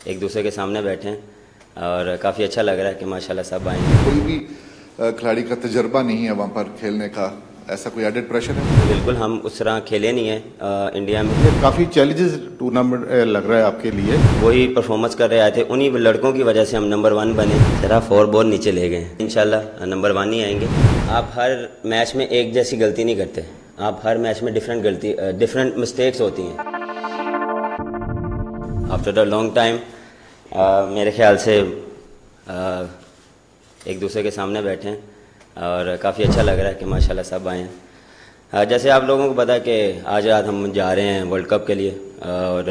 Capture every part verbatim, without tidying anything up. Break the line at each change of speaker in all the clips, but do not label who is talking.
एक दूसरे के सामने बैठे हैं और काफ़ी अच्छा लग रहा है कि माशाल्लाह सब आए हैं।
कोई भी खिलाड़ी का तजर्बा नहीं है वहाँ पर खेलने का, ऐसा कोई एडेड प्रेशर है?
बिल्कुल, हम उस तरह खेले नहीं हैं इंडिया में।
काफ़ी चैलेंजेस टूर्नामेंट लग रहा है आपके लिए।
वही परफॉर्मेंस कर रहे आए थे, उन्हीं लड़कों की वजह से हम नंबर वन बने। जरा फोर बॉल नीचे ले गए, इंशाल्लाह नंबर वन ही आएंगे। आप हर मैच में एक जैसी गलती नहीं करते, आप हर मैच में डिफरेंट गलती डिफरेंट मिस्टेक्स होती हैं। आफ्टर अ लॉन्ग टाइम मेरे ख्याल से uh, एक दूसरे के सामने बैठे हैं और काफ़ी अच्छा लग रहा है कि माशाल्लाह सब आए हैं। जैसे आप लोगों को पता है कि आज रात हम जा रहे हैं वर्ल्ड कप के लिए और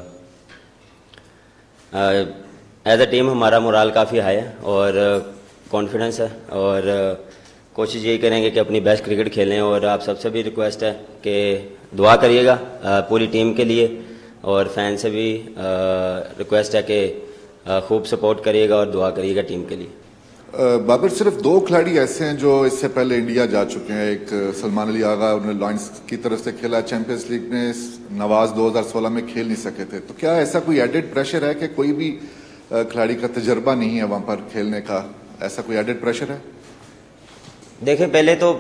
एज अ टीम हमारा मोराल काफ़ी हाई है और कॉन्फिडेंस है और कोशिश यही करेंगे कि अपनी बेस्ट क्रिकेट खेलें। और आप सबसे भी रिक्वेस्ट है कि दुआ करिएगा पूरी टीम के लिए और फैन से भी रिक्वेस्ट है कि खूब सपोर्ट करिएगा और दुआ करिएगा टीम के लिए।
बाबर, सिर्फ दो खिलाड़ी ऐसे हैं जो इससे पहले इंडिया जा चुके हैं। एक सलमान अली आगा, उन्होंने लॉयंस की तरफ से खेला, चैंपियंस लीग में नवाज दो हज़ार सोलह में खेल नहीं सके थे। तो क्या ऐसा कोई एडेड प्रेशर है कि कोई भी खिलाड़ी का तजर्बा नहीं है वहाँ पर खेलने का, ऐसा कोई एडेड प्रेशर है?
देखिए, पहले तो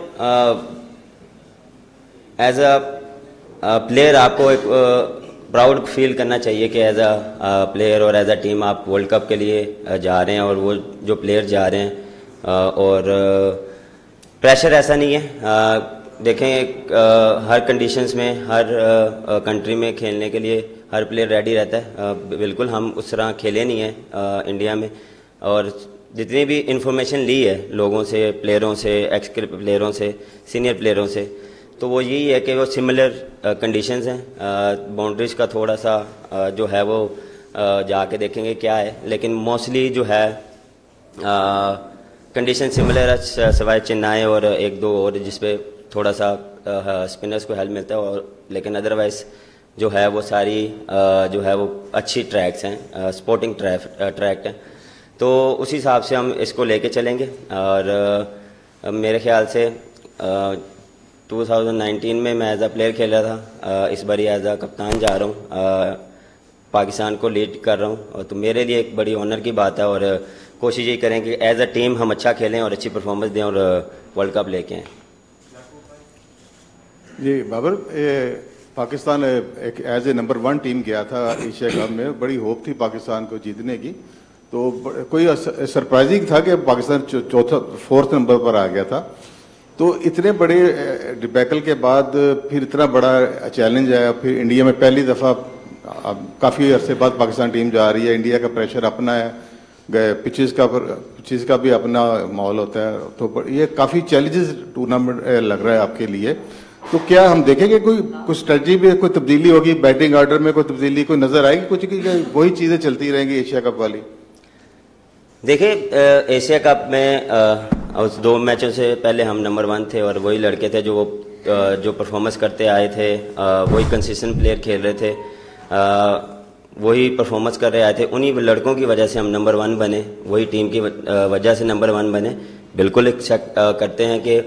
एज अ प्लेयर आपको एक प्राउड फील करना चाहिए कि एज अ प्लेयर और एज अ टीम आप वर्ल्ड कप के लिए जा रहे हैं और वो जो प्लेयर जा रहे हैं और प्रेशर ऐसा नहीं है। देखें, हर कंडीशंस में हर कंट्री में खेलने के लिए हर प्लेयर रेडी रहता है। बिल्कुल, हम उस तरह खेले नहीं हैं इंडिया में और जितनी भी इंफॉर्मेशन ली है लोगों से, प्लेयरों से, एक्स प्लेयरों से, सीनियर प्लेयरों से, तो वो यही है कि वो सिमिलर कंडीशंस हैं। बाउंड्रीज का थोड़ा सा uh, जो है वो uh, जाके देखेंगे क्या है, लेकिन मोस्टली जो है कंडीशन सिमिलर है, सिवाय चेन्नई और एक दो और जिसपे थोड़ा सा स्पिनर्स uh, को हेल्प मिलता है और लेकिन अदरवाइज जो है वो सारी uh, जो है वो अच्छी ट्रैक्स हैं, स्पोर्टिंग ट्रैक ट्रैक हैं। तो उसी हिसाब से हम इसको लेके चलेंगे और uh, मेरे ख्याल से uh, दो हज़ार उन्नीस में मैं एज अ प्लेयर खेला था, इस बारी एज अ कप्तान जा रहा हूँ, पाकिस्तान को लीड कर रहा हूँ। तो मेरे लिए एक बड़ी ऑनर की बात है और कोशिश यही करें कि एज अ टीम हम अच्छा खेलें और अच्छी परफॉर्मेंस दें और वर्ल्ड कप लेके आएँ।
जी बाबर, पाकिस्तान एक as a number one team गया था एशिया कप में, बड़ी होप थी पाकिस्तान को जीतने की। तो कोई सरप्राइजिंग था कि पाकिस्तान चौथा फोर्थ नंबर पर आ गया था। तो इतने बड़े डिबैकल के बाद फिर इतना बड़ा चैलेंज आया, फिर इंडिया में पहली दफ़ा काफ़ी अरसे बाद पाकिस्तान टीम जा रही है। इंडिया का प्रेशर अपना है, गए पिचेस का पिचेस का भी अपना माहौल होता है। तो ये काफ़ी चैलेंजेस टूर्नामेंट लग रहा है आपके लिए। तो क्या हम देखेंगे कोई कुछ स्ट्रेटजी में कोई तब्दीली होगी, बैटिंग ऑर्डर में कोई तब्दीली कोई नजर आएगी कुछ, की वही चीज़ें चलती रहेंगी एशिया कप वाली?
देखिए, एशिया कप में आ, उस दो मैचों से पहले हम नंबर वन थे और वही लड़के थे जो जो परफॉर्मेंस करते आए थे, वही कंसिस्टेंट प्लेयर खेल रहे थे, वही परफॉर्मेंस कर रहे आए थे। उन्हीं लड़कों की वजह से हम नंबर वन बने, वही टीम की वजह से नंबर वन बने। बिल्कुल एक शक करते हैं कि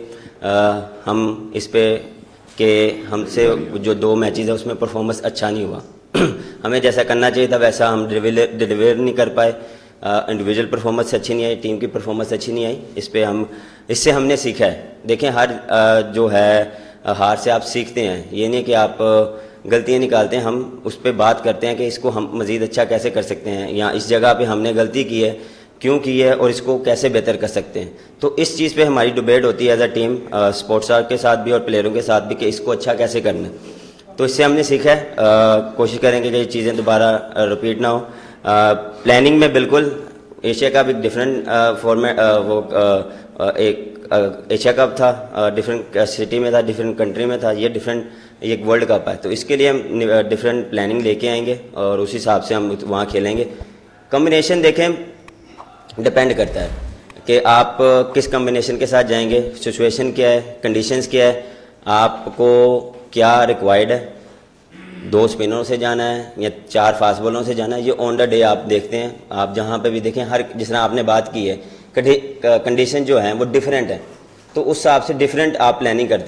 हम इस पे कि हमसे जो दो मैचेस है उसमें परफॉर्मेंस अच्छा नहीं हुआ। हमें जैसा करना चाहिए था वैसा हम डिलीवर नहीं कर पाए। इंडिविजुअल परफॉर्मेंस अच्छी नहीं आई, टीम की परफॉर्मेंस अच्छी नहीं आई। इस पे हम इससे हमने सीखा है। देखें, हर uh, जो है uh, हार से आप सीखते हैं, ये नहीं कि आप uh, गलतियां निकालते हैं। हम उस पर बात करते हैं कि इसको हम मज़ीद अच्छा कैसे कर सकते हैं, या इस जगह पे हमने गलती की है, क्यों की है और इसको कैसे बेहतर कर सकते हैं। तो इस चीज़ पे हमारी डिबेट होती है एज अ टीम, स्पोर्ट्सर के साथ भी और प्लेयरों के साथ भी, कि इसको अच्छा कैसे करना है। तो इससे हमने सीखा है। uh, कोशिश करेंगे कि ये चीज़ें दोबारा रिपीट ना हो। प्लानिंग uh, में बिल्कुल एशिया कप एक डिफरेंट फॉर्मेट, वो uh, एक एशिया कप था, डिफरेंट सिटी में था, डिफरेंट कंट्री में था। ये डिफरेंट एक वर्ल्ड कप है, तो इसके लिए हम डिफरेंट प्लानिंग लेके आएंगे और उस हिसाब से हम वहाँ खेलेंगे। कॉम्बिनेशन देखें, डिपेंड करता है कि आप किस कॉम्बिनेशन के साथ जाएंगे, सिचुएशन क्या है, कंडीशंस क्या है, आपको क्या रिक्वायर्ड है। दो स्पिनरों से जाना है या चार फास्ट बॉलों से जाना है, ये ऑन द डे आप देखते हैं। आप जहाँ पे भी देखें, हर जिस तरह आपने बात की है, कंडीशन जो है वो डिफरेंट है, तो उस हिसाब से डिफरेंट आप प्लानिंग करते हैं।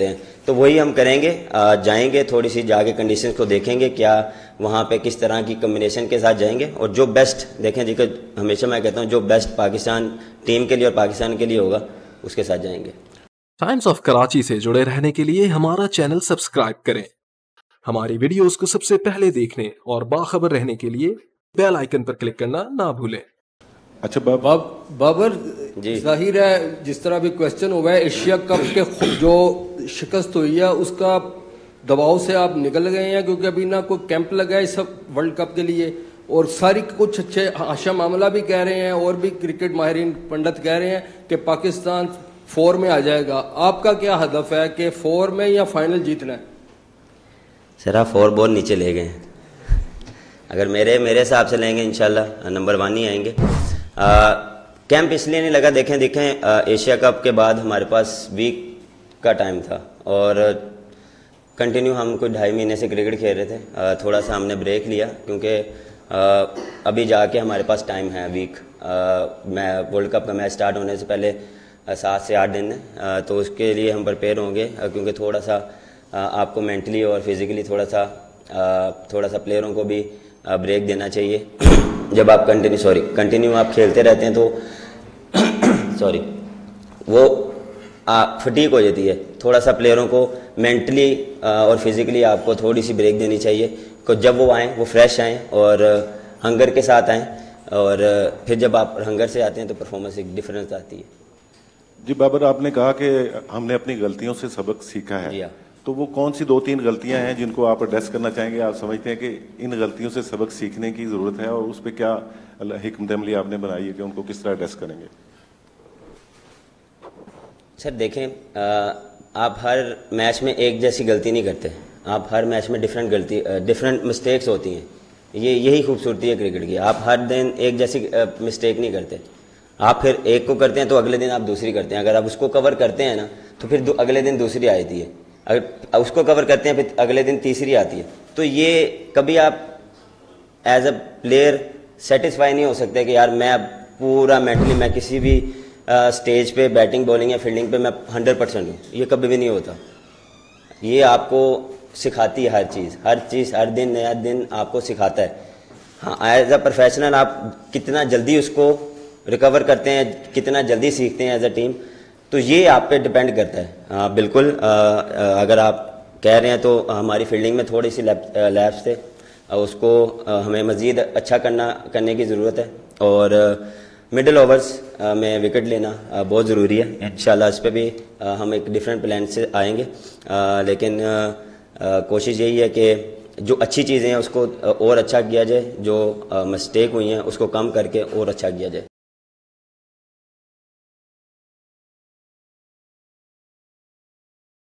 तो वही हम करेंगे, आ, जाएंगे थोड़ी सी जाके कंडीशंस को देखेंगे, क्या वहाँ पे किस तरह की कम्बिनेशन के साथ जाएंगे, और जो बेस्ट देखें जी, हमेशा मैं कहता हूँ जो बेस्ट पाकिस्तान टीम के लिए और पाकिस्तान के लिए होगा उसके साथ जाएंगे।
टाइम्स ऑफ कराची से जुड़े रहने के लिए हमारा चैनल सब्सक्राइब करें। हमारी वीडियोस को सबसे पहले देखने और बाखबर रहने के लिए बेल आइकन पर क्लिक करना ना भूलें।
अच्छा बाब,
बाब, बाबर
जी,
जाहिर है जिस तरह भी क्वेश्चन हुआ है, एशिया कप के जो शिकस्त हुई है उसका दबाव से आप निकल गए हैं, क्योंकि अभी ना कोई कैंप लगा है इस वर्ल्ड कप के लिए, और सारी कुछ अच्छे आशा मामला भी कह रहे हैं और भी क्रिकेट माहिरीन पंडित कह रहे हैं कि पाकिस्तान फोर में आ जाएगा। आपका क्या हदफ है कि फोर में या फाइनल जीतना है?
सर आप फोर बहुत नीचे ले गए हैं। अगर मेरे मेरे हिसाब से लेंगे इंशाल्लाह नंबर वन ही आएंगे। आ, कैंप इसलिए नहीं लगा, देखें देखें आ, एशिया कप के बाद हमारे पास वीक का टाइम था और कंटिन्यू हम कोई ढाई महीने से क्रिकेट खेल रहे थे। आ, थोड़ा सा हमने ब्रेक लिया क्योंकि अभी जाके हमारे पास टाइम है वीक। मैं वर्ल्ड कप का मैच स्टार्ट होने से पहले सात से आठ दिन है, तो उसके लिए हम प्रिपेयर होंगे, क्योंकि थोड़ा सा आ, आपको मेंटली और फिजिकली थोड़ा सा आ, थोड़ा सा प्लेयरों को भी आ, ब्रेक देना चाहिए। जब आप कंटिन्यू सॉरी कंटिन्यू आप खेलते रहते हैं तो सॉरी वो फटीक हो जाती है। थोड़ा सा प्लेयरों को मेंटली और फिजिकली आपको थोड़ी सी ब्रेक देनी चाहिए, कि जब वो आएँ वो फ्रेश आएँ और हंगर के साथ आएँ, और फिर जब आप हंगर से आते हैं तो परफॉर्मेंस एक डिफरेंस आती है।
जी बाबर, आपने कहा कि हमने अपनी गलतियों से सबक सीखा है, तो वो कौन सी दो तीन गलतियां हैं जिनको आप एड्रेस करना चाहेंगे? आप समझते हैं कि इन गलतियों से सबक सीखने की जरूरत है, और उस पर क्या हिकमत अमली आपने बनाई है कि उनको किस तरह एड्रेस करेंगे?
सर देखें, आप हर मैच में एक जैसी गलती नहीं करते, आप हर मैच में डिफरेंट गलती डिफरेंट मिस्टेक्स होती हैं। ये यही खूबसूरती है क्रिकेट की, आप हर दिन एक जैसी मिस्टेक नहीं करते। आप फिर एक को करते हैं तो अगले दिन आप दूसरी करते हैं, अगर आप उसको कवर करते हैं ना तो फिर अगले दिन दूसरी आती है, अगर उसको कवर करते हैं फिर अगले दिन तीसरी आती है। तो ये कभी आप एज अ प्लेयर सेटिस्फाई नहीं हो सकते कि यार मैं पूरा मेंटली मैं किसी भी स्टेज पे बैटिंग बॉलिंग या फील्डिंग पे मैं हंड्रेड परसेंट हूँ, ये कभी भी नहीं होता। ये आपको सिखाती है हर चीज़, हर चीज़ हर दिन नया दिन आपको सिखाता है। हाँ, एज अ प्रोफेशनल आप कितना जल्दी उसको रिकवर करते हैं, कितना जल्दी सीखते हैं एज अ टीम, तो ये आप पे डिपेंड करता है। हाँ बिल्कुल, आ, आ, अगर आप कह रहे हैं तो हमारी फील्डिंग में थोड़ी सी लैप्स थे, उसको आ, हमें मज़ीद अच्छा करना करने की ज़रूरत है, और मिडिल ओवर्स में विकेट लेना आ, बहुत ज़रूरी है। इंशाल्लाह इस पर भी आ, हम एक डिफरेंट प्लान से आएंगे, आ, लेकिन आ, आ, कोशिश यही है कि जो अच्छी चीज़ें हैं उसको और अच्छा किया जाए, जो मिस्टेक हुई हैं उसको कम करके और अच्छा किया जाए।